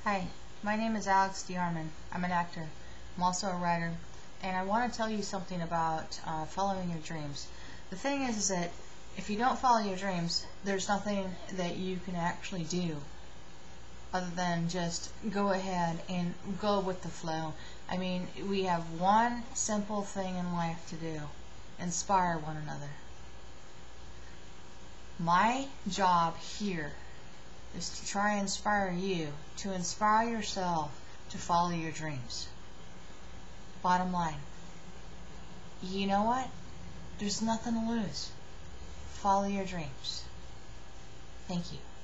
Hi, my name is Alex DeArmond. I'm an actor. I'm also a writer, and I want to tell you something about following your dreams. The thing is that if you don't follow your dreams, there's nothing that you can actually do other than just go ahead and go with the flow. I mean, we have one simple thing in life to do: inspire one another. My job here is to try and inspire you, to inspire yourself to follow your dreams. Bottom line, you know what? There's nothing to lose. Follow your dreams. Thank you.